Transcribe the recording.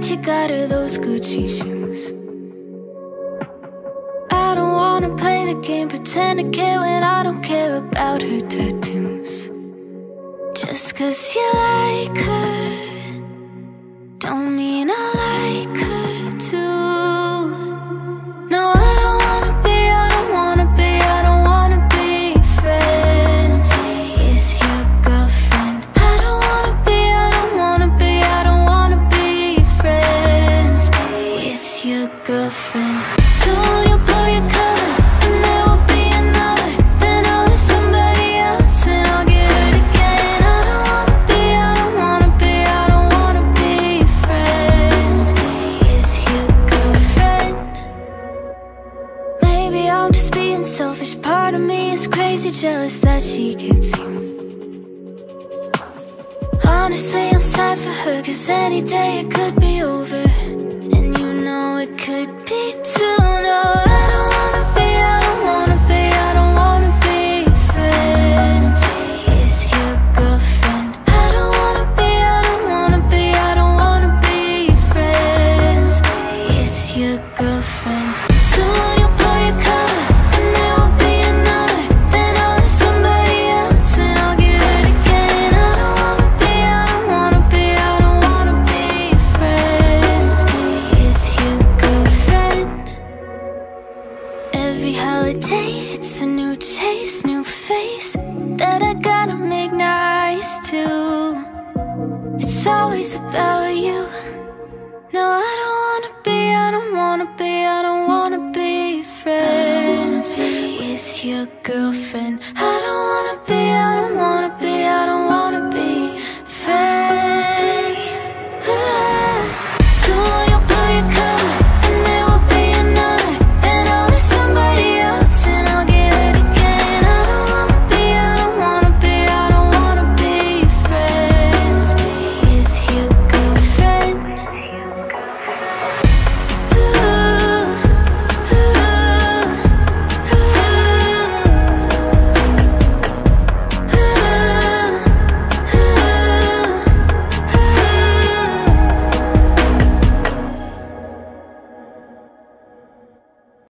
that you got her those Gucci shoes. I don't wanna play the game, pretend to care when I don't care about her tattoos. Just 'cause you like her don't mean I like her too. No, I don't wanna be, I don't wanna be, I don't wanna be friends with your girlfriend. I don't wanna be, I don't wanna be, I don't wanna be friends with your girlfriend. Soon you'll blow your cover and there will be another. Then I'll lose somebody else and I'll get hurt again. I don't wanna be, I don't wanna be, I don't wanna be friends with your girlfriend. Maybe I'm just being selfish. Part of me is crazy jealous that she gets you. Honestly, I'm sad for her, 'cause any day it could be over. And you know it could be too. No, I don't wanna be, I don't wanna be, I don't wanna be friends with your girlfriend. I don't wanna be, I don't wanna be, I don't wanna be friends with your girlfriend. Soon you'll blow your cover and there will be another. Then I'll lose somebody else and I'll get hurt again. I don't wanna be, I don't wanna be, I don't wanna be friends with your girlfriend. Every holiday it's a new chase, new face that I gotta make nice to. It's always about you. No, I don't wanna be, I don't wanna be, I don't wanna be friends with your girlfriend. I don't